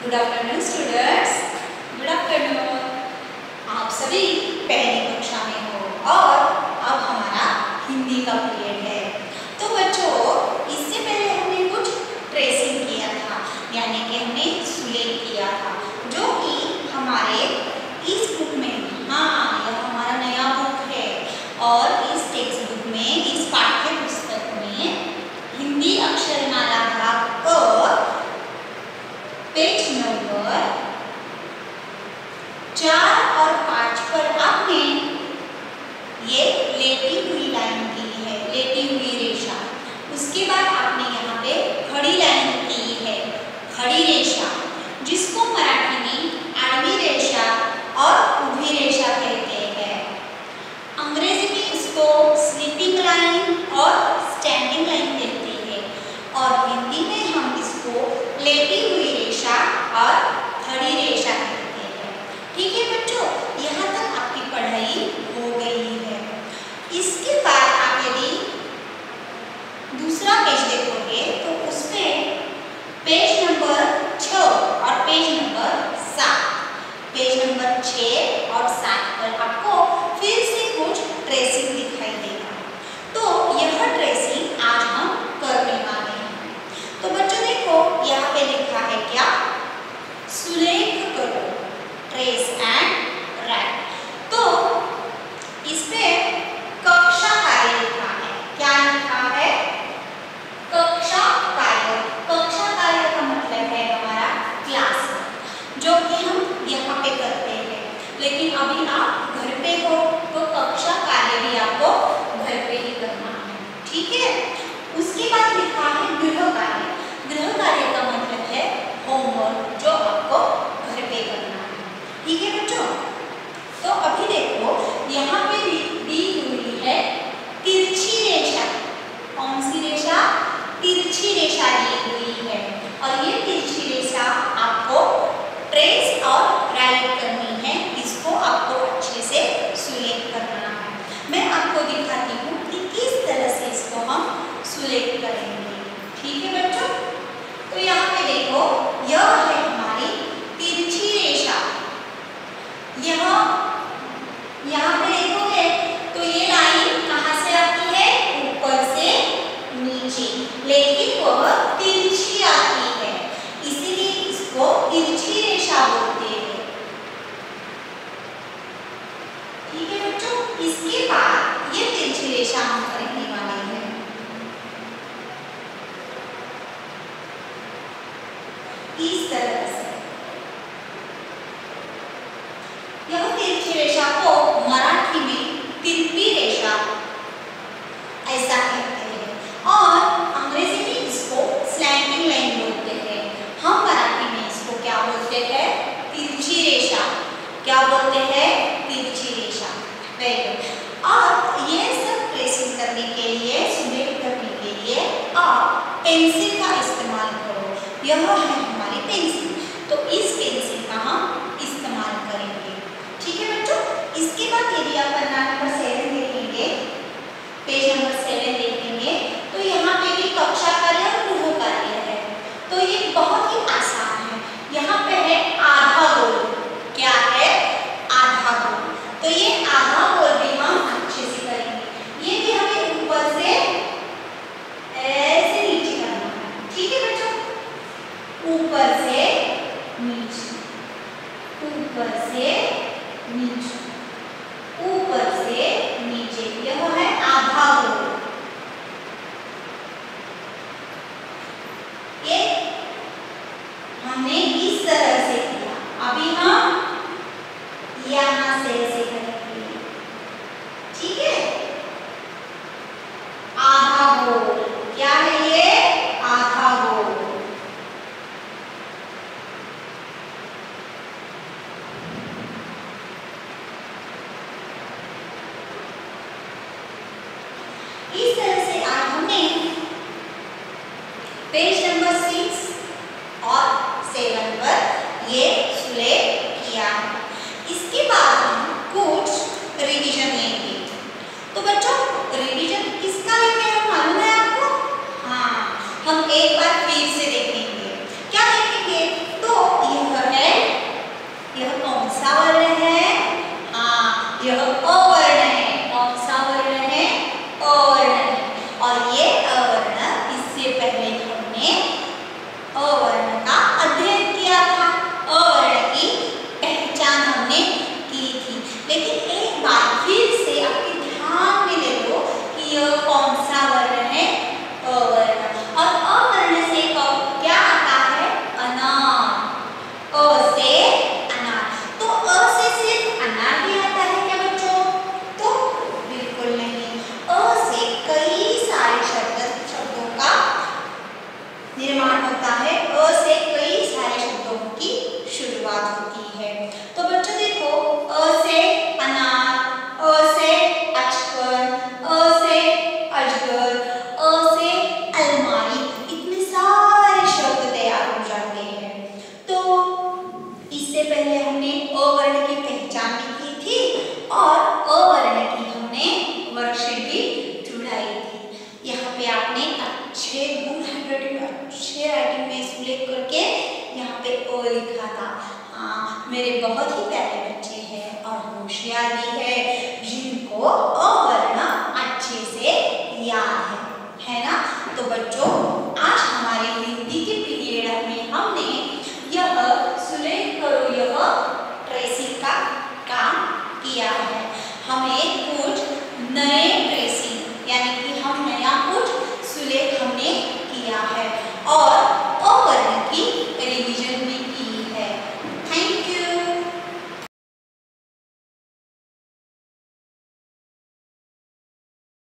Good afternoon students, good afternoon. आप सभी पहली कक्षा में हो और अब हमारा हिंदी का पीरियड है। तो बच्चों, इससे पहले हमने कुछ ट्रेसिंग किया था, यानी कि हमने सुलेख किया था, जो कि हमारे इस बुक में, हाँ यह हमारा नया बुक है और इस टेक्स्ट बुक में, इस पाठ्य पुस्तक में हिंदी अक्षरमाला भाग क पेज नंबर 4 और 5 पर आपने ये लेटी हुई लाइन की है, लेटी हुई रेशा। उसके बाद आपने यहाँ पे खड़ी लाइन की है, खड़ी रेशा, जिसको मराठी में आड़वी रेशा और ऊभी रेशा कहते हैं। अंग्रेजी में इसको स्लीपिंग लाइन और स्टैंडिंग लाइन कहते हैं और हिंदी में हम इसको लेटी हुई रेशा और खड़ी रेशा कहते हैं। ठीक है बच्चों, यहाँ तक आपकी पढ़ाई हो गई है। इसके बाद आप यदि दूसरा पेज देखोगे तो उसमें पेज नंबर 6 और पेज नंबर 7, पेज नंबर 6 और 7 पर आपको फिर से कुछ ट्रेसिंग दिखाई देगा। तो यह ट्रेसिंग आज हम करने वाले हैं। तो बच्चों देखो, यहाँ पे लिखा है क्या, सुलेख करो, ट्रेस एंड राइट। तो इसमें कक्षा कार्य लिखा है। क्या लिखा है? कक्षा कार्य। कक्षा कार्य का मतलब है हमारा क्लास, जो कि हम यहाँ पे करते हैं। लेकिन अभी आप घर पे हो तो कक्षा कार्य भी आपको घर पे ही करना है, ठीक है। उसके बाद लिखा है गृह कार्य। गृह कार्य का मतलब है होमवर्क, जो आपको घर पे करना है, ठीक है बच्चों। तो अभी देखो, यहाँ पे दी हुई है तिरछी रेशा। कौन सी रेशा? तिरछी रेशा दी हुई है और ये तिरछी रेशा आपको ट्रेस और राइट करनी है। इसको आपको अच्छे से सुलेख करना है। मैं आपको दिखाती हूँ कि किस तरह से इसको हम सुलेख करेंगे, ठीक है बच्चों। तो यहाँ पे देखो, यह है हमारी तिरछी रेशा। यहाँ पे देखोगे तो ये लाइन कहाँ से आती है? ऊपर से नीचे, लेकिन वह तिरछी आती है, इसीलिए इसको तिरछी रेशा बोलते हैं, ठीक है बच्चों। इसके बाद ये तिरछी रेशा हम करने वाले हैं इस तरह से। यह तिरछी रेशा को मराठी में तिरपी रेशा ऐसा कहते हैं और अंग्रेजी में इसको स्लैंटिंग लाइन बोलते हैं। हम मराठी में इसको क्या बोलते हैं? तिरछी रेशा। क्या बोलते हैं? तिरछी रेशा। Very good. और ये सब ट्रेसिंग करने के लिए, सुलेख करने के लिए आप पेंसिल का इस्तेमाल करो। यह है हमारी पेंसिल, तो इस पेंसिल का हम इस्तेमाल करेंगे, ठीक है बच्चों। इसके बाद यदि आप पन्ना नंबर 7 देखेंगे, पेज नंबर 7 देखेंगे, तो यहाँ पे भी कक्षा कार्य और गृह कार्य है। तो ये बहुत ही आसान है। यहाँ पे है आधा गोल। क्या है? आधा गोल। तो ये आधा गोल भी हम अच्छे से करेंगे। ये भी हमें ऊपर से ऐसे नीचे करना है, ठीक है बच्चों। ऊपर से नीचे, ऊपर से नीचे, ऊपर से नीचे, यह है आधा गोल। ये हमने इस तरह से किया। अभी हम यहाँ से ऐसे करेंगे, ठीक है। आधा गोल क्या है? ये आधा गोल। इस तरह से आज हमने पेज नंबर 6 और 7 पर ये सुलेख किया। इसके बाद हम कुछ रिवीजन लेंगे। तो बच्चों, रिवीजन किसका लेंगे हम मालूम है आपको? हाँ, हम एक बार फिर से देखेंगे। क्या देखेंगे? तो यह पे आपने अच्छे गुड हैंडराइटिंग में, अच्छे राइटिंग में इसको उल्लेख करके यहाँ पे ओ लिखा था। हाँ, मेरे बहुत ही प्यारे बच्चे हैं और होशियार भी है, जिनको अ वर्ण अच्छे से याद है ना। तो बच्चों, आज हमारे